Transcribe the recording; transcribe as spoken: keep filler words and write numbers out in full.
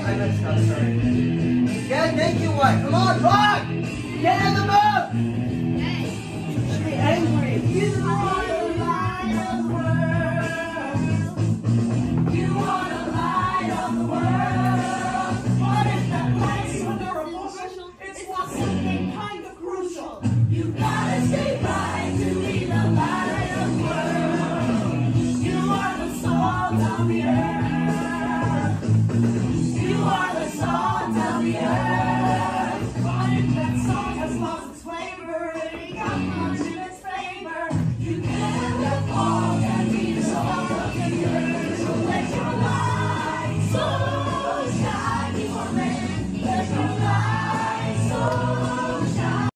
I messed up, sorry. Yeah, thank you, what? Come on, rock! Get in the